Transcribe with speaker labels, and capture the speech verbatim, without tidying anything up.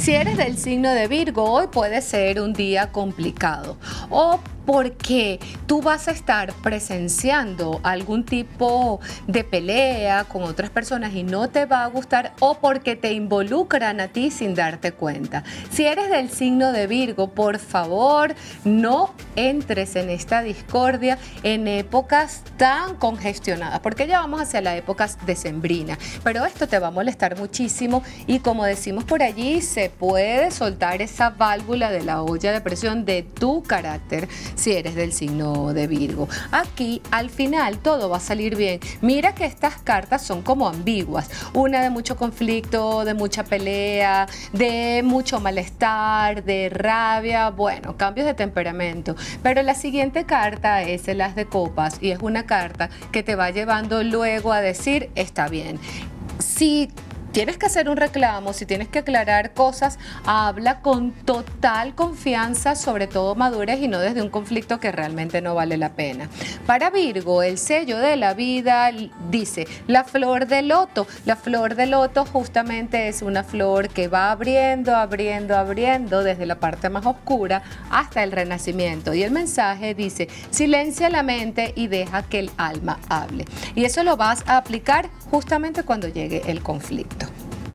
Speaker 1: Si eres del signo de Virgo, hoy puede ser un día complicado o porque tú vas a estar presenciando algún tipo de pelea con otras personas y no te va a gustar, o porque te involucran a ti sin darte cuenta. Si eres del signo de Virgo, por favor, no entres en esta discordia en épocas tan congestionadas, porque ya vamos hacia la época decembrina, pero esto te va a molestar muchísimo y, como decimos por allí, se puede soltar esa válvula de la olla de presión de tu carácter si eres del signo de Virgo. Aquí al final todo va a salir bien. Mira que estas cartas son como ambiguas, una de mucho conflicto, de mucha pelea, de mucho malestar, de rabia, bueno, cambios de temperamento, pero la siguiente carta es el As de Copas y es una carta que te va llevando luego a decir está bien. Si tienes que hacer un reclamo, si tienes que aclarar cosas, habla con total confianza, sobre todo madurez y no desde un conflicto que realmente no vale la pena. Para Virgo, el sello de la vida dice la flor de loto. La flor de loto justamente es una flor que va abriendo, abriendo, abriendo desde la parte más oscura hasta el renacimiento. Y el mensaje dice, silencia la mente y deja que el alma hable. Y eso lo vas a aplicar justamente cuando llegue el conflicto.